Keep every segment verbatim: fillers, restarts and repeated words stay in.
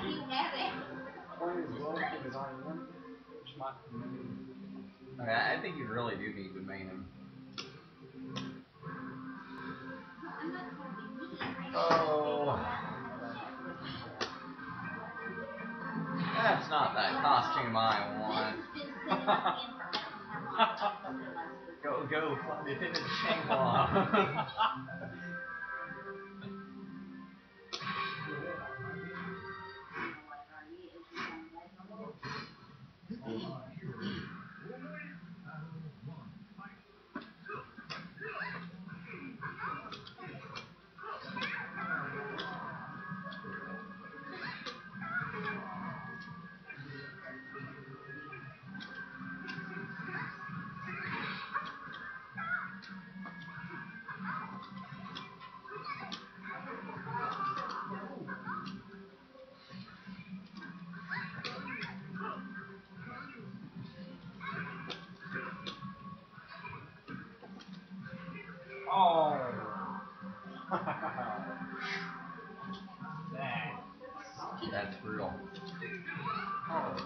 Okay, I think you really do need to main him. Oh. That's not that costume I want. Go, go, find it in the Shangri-La. Oh. That's, that's brutal. Oh.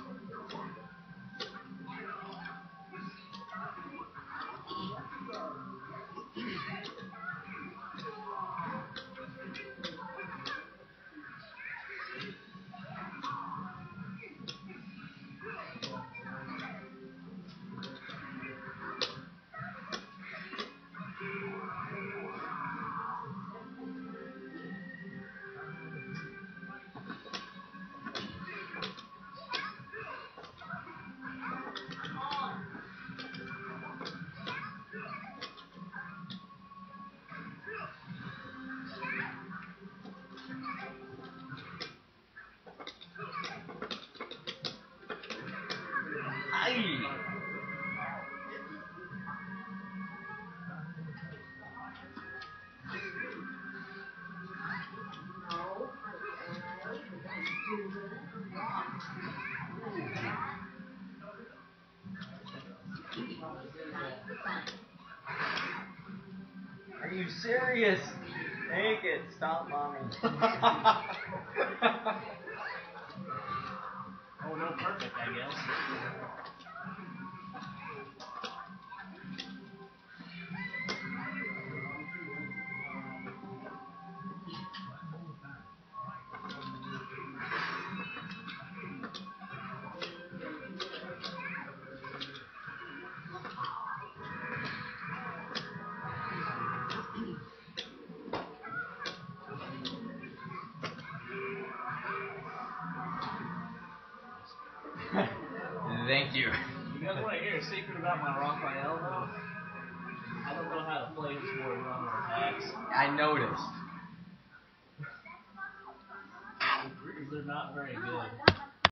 Are you serious? Take it. Stop, mommy. Oh, no, perfect, I guess. Thank you. You guys want to hear a secret about my Raphael, though? I don't know how to play his more run or attacks. I noticed. Because they're not very good.